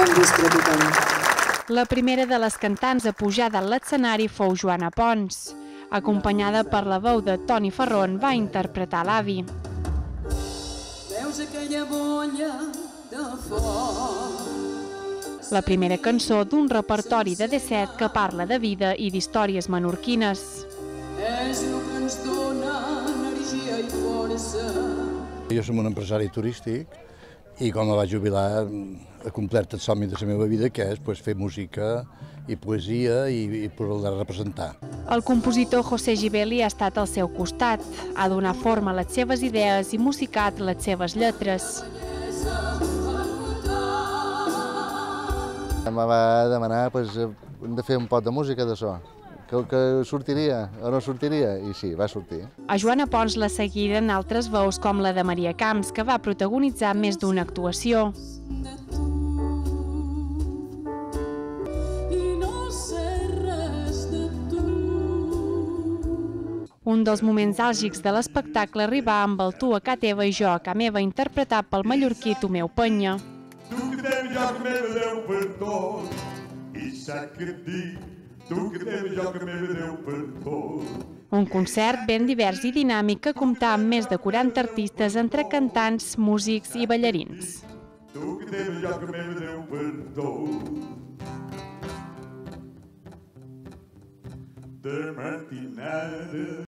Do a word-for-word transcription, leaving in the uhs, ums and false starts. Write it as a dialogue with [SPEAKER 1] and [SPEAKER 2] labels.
[SPEAKER 1] Bon vespre a tothom.
[SPEAKER 2] La primera de les cantants a pujar de l'escenari fou Joana Pons. Acompanyada per la veu de Toni Ferron, va interpretar l'avi.
[SPEAKER 1] Veus aquella bolla de foc?
[SPEAKER 2] La primera cançó d'un repertori de disset que parla de vida i d'històries menorquines.
[SPEAKER 1] És el que ens dona energia i força.
[SPEAKER 3] Jo som un empresari turístic i quan me vaig jubilar he complert el somni de la meva vida, que és pues, fer música i poesia i, i poder representar.
[SPEAKER 2] El compositor José Gibelli ha estat al seu costat, ha donat forma a les seves idees i musicat les seves lletres.
[SPEAKER 4] Me va demanar pues, de fer un pot de música de so, que, que sortiria o no sortiria, i sí, va sortir.
[SPEAKER 2] A Joana Pons la seguiren altres veus com la de Maria Camps, que va protagonitzar més d'una actuació. Un dels moments àlgics de l'espectacle arribà amb el Tu a ca teva i jo a ca meva, interpretat pel mallorquí Tomeu Penya.
[SPEAKER 5] Tu que tens jo que me vedeu per tot, i sap que et dic, tu que tens jo que me vedeu per tot.
[SPEAKER 2] Un concert ben divers i dinàmic que comptà amb més de quaranta artistes entre cantants, músics i ballarins.
[SPEAKER 5] Tu que tens jo que me vedeu per tot. De matinada